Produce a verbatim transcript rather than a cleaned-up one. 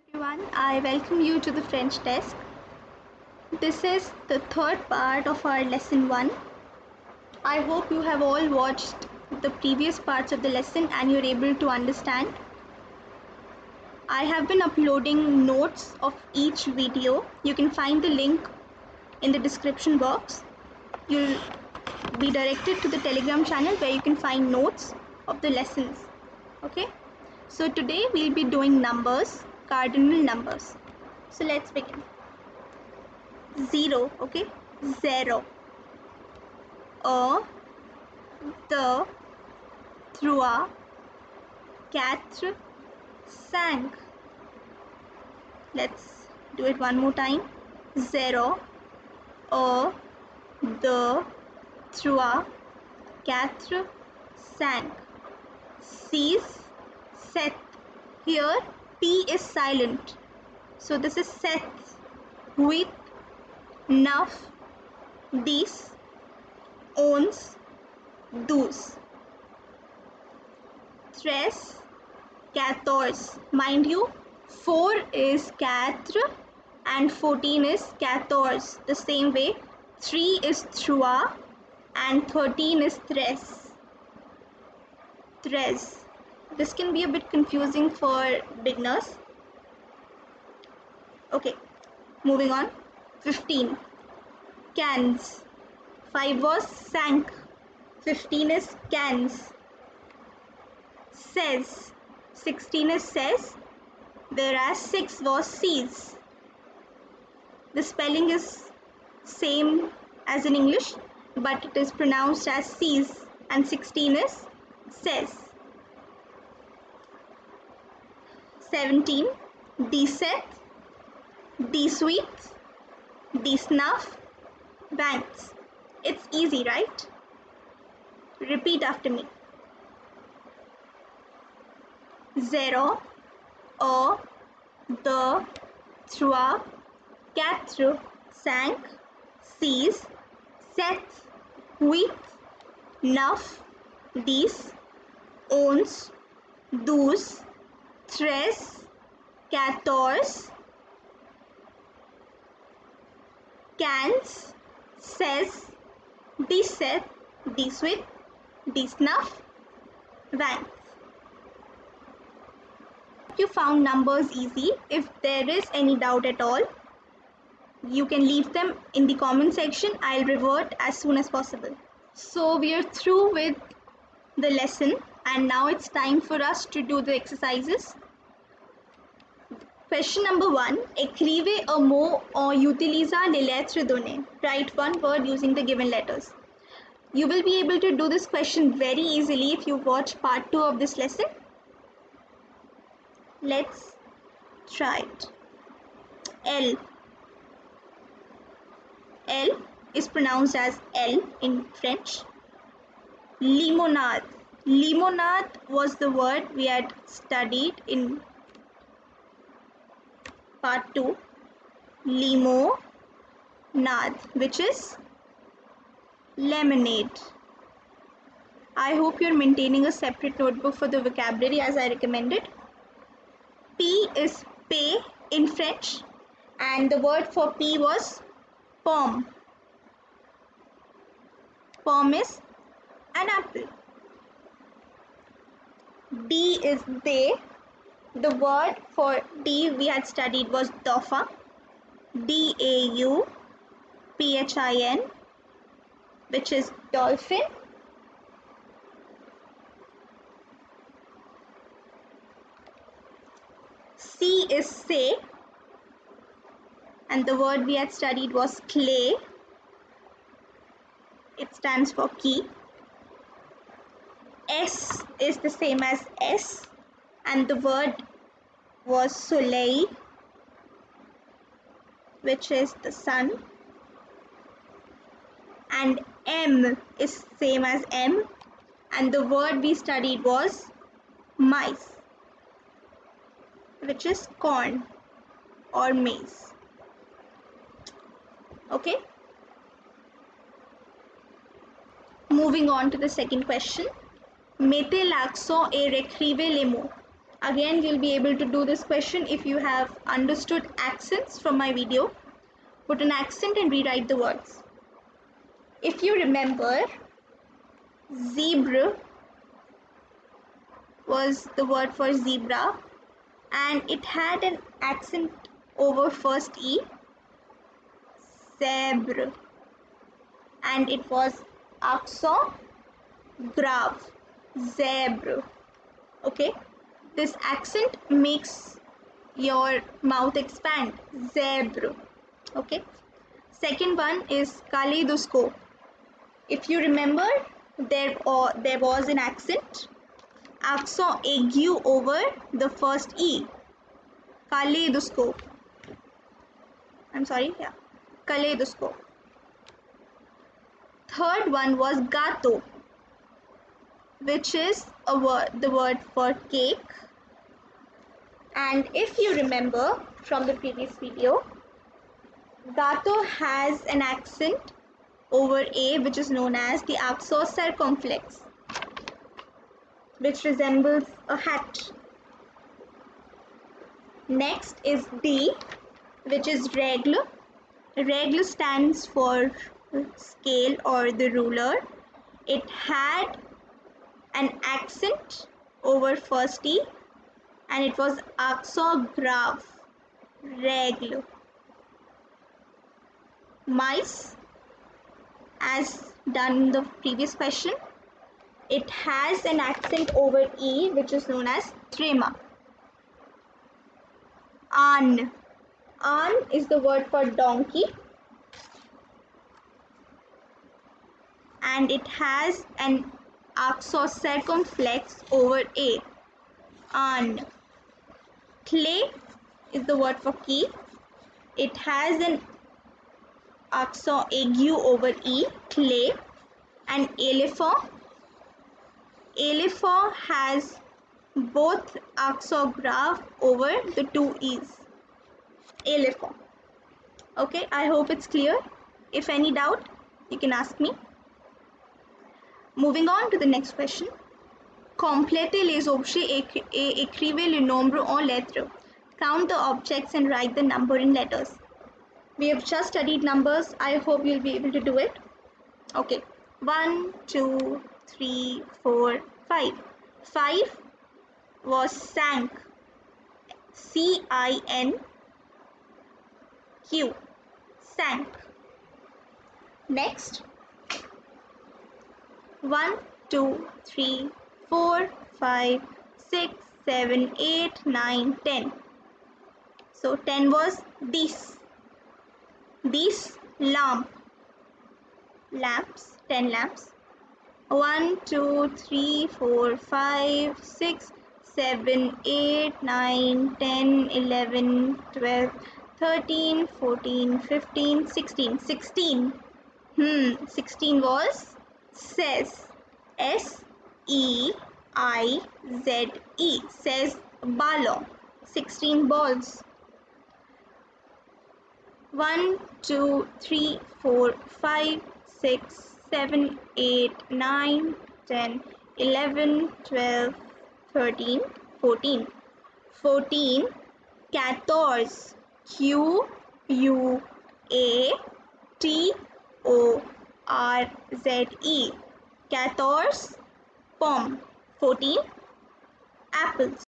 Everyone, I welcome you to the French desk. This is the third part of our lesson one. I hope you have all watched the previous parts of the lesson and you're able to understand. I have been uploading notes of each video. You can find the link in the description box. You'll be directed to the Telegram channel where you can find notes of the lessons. Okay? So today we'll be doing numbers, cardinal numbers. So let's begin. Zero, okay? Zero. Un, deux, trois, quatre, cinq. Let's do it one more time. Zero. Un, deux, trois, quatre, cinq. Six, sept. Here P is silent. So this is sept. Huit, neuf, dix, onze, douze. Treize, quatorze. Mind you, four is quatre and fourteen is quatorze. The same way, three is trois and thirteen is treize. Treize. This can be a bit confusing for beginners. Okay, moving on. fifteen. Quinze. five was cinq. fifteen is quinze. seize. sixteen is seize, whereas six was six. The spelling is same as in English, but it is pronounced as six, and sixteen is seize. seventeen. dix-sept, dix-huit, dix-neuf, vingt. It's easy, right? Repeat after me. Zero, un, deux, trois, quatre, cinq, six, sept, huit, neuf, dix, onze, douze, treize, quatorze, quinze, seize, dix-sept, dix-huit, dix-neuf, vingt. You found numbers easy. If there is any doubt at all, you can leave them in the comment section. I'll revert as soon as possible. So we are through with the lesson and now it's time for us to do the exercises. Question number one. Écrivez un mot en utilisant les lettres données. Write one word using the given letters. You will be able to do this question very easily if you watch part two of this lesson. Let's try it. L. L is pronounced as L in French. Limonade. Limonade was the word we had studied in part two. Limonade, which is lemonade. I hope you're maintaining a separate notebook for the vocabulary as I recommended. P is paix in French, and the word for P was pomme. Pomme is an apple. D is day. The word for D we had studied was dauphin. D A U P H I N, which is dolphin. C is say, and the word we had studied was clay. It stands for key. S is the same as S, and the word was soleil, which is the sun. And M is same as M, and the word we studied was mice, which is corn or maize. Okay. Moving on to the second question. Mettez l'accent et réécrivez les mots. Again, you'll be able to do this question if you have understood accents from my video. Put an accent and rewrite the words. If you remember, zebra was the word for zebra, and it had an accent over first E, zebra, and it was accent grave, zebra. Okay, this accent makes your mouth expand, zebra. Okay, second one is kaleidoscope. If you remember, there or there was an accent, accent aigu over the first E, kaleidoscope. I'm sorry, yeah, kaleidoscope. Third one was gato, which is a word, the word for cake. And if you remember from the previous video, gato has an accent over A, which is known as the accent circumflex, which resembles a hat. Next is D, which is règle. Règle stands for scale or the ruler. It had an accent over first E, and it was accent grave, règle. Mice, as done in the previous question, it has an accent over E, which is known as trema. An. An is the word for donkey, and it has an accent circumflex over A. An. Clay is the word for key. It has an accent aigu over E, clay. And elephant. Elephant has both accent grave over the two E's. Elephant. Okay, I hope it's clear. If any doubt, you can ask me. Moving on to the next question. Complétez les objets et écrivez le nombre en lettres. Count the objects and write the number in letters. We have just studied numbers. I hope you'll be able to do it. Okay. One, two, three, four, five. Five was sank. C I N Q. Sank. Next. One, two, three, four, five, six, seven, eight, nine, ten. So ten was this. This lamp. Lamps. Ten lamps. One, two, three, four, five, six, seven, eight, nine, ten, eleven, twelve, thirteen, fourteen, fifteen, sixteen. Sixteen. Hmm. Sixteen was says. S E I Z E. Says ballon. Sixteen balls. One, two, three, four, five, six, seven, eight, nine, ten, eleven, twelve, thirteen, fourteen. Fourteen. quatorze. Q U A T O R Z E. quatorze. Pomme. Fourteen. Apples.